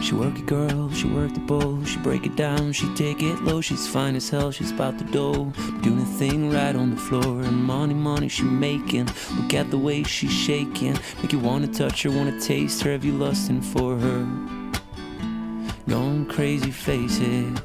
She work it, girl, she work the bowl. She break it down, she take it low. She's fine as hell, she's about the dough, doing a thing right on the floor. And money she making. Look at the way she's shaking, make you wanna touch her, wanna taste her. Have you lusting for her? Gone crazy, face it.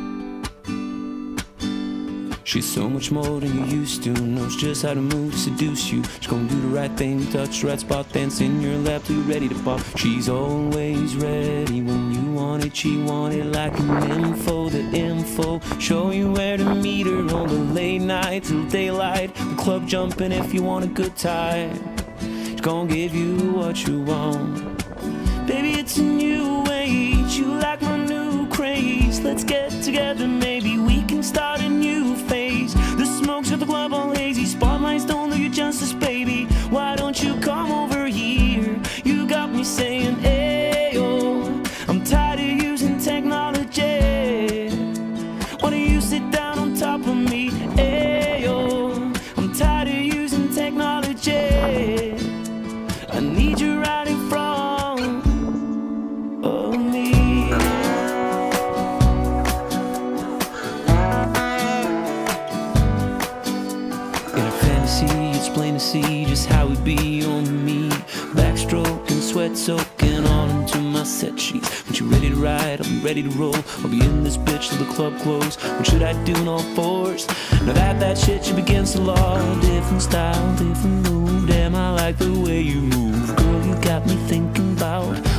She's so much more than you used to. Knows just how to move to seduce you. She's gonna do the right thing, touch the right spot, dance in your lap till you're ready to pop. She's always ready when you want it. She want it like an info, the info. Show you where to meet her on the late night till daylight. The club jumping if you want a good time. She's gonna give you what you want. Baby, it's a new age. You like my new craze. Let's get together, maybe we can start a new phase. The smoke's at the club all hazy. Spotlights don't do you justice, baby. Why don't you come over here? You got me saying, ayo. I'm tired of using technology. Why don't you sit down on top of me? Ayo. I'm tired of using technology. I need you right in front of me. In a fantasy, it's plain to see just how it be on me. Backstroking, sweat soaking all into my set sheets. When you're ready to ride, I'll be ready to roll. I'll be in this bitch till the club close. What should I do in all fours? Now that shit should be against the law. Different style, different move. Damn, I like the way you move. Girl, you got me thinking about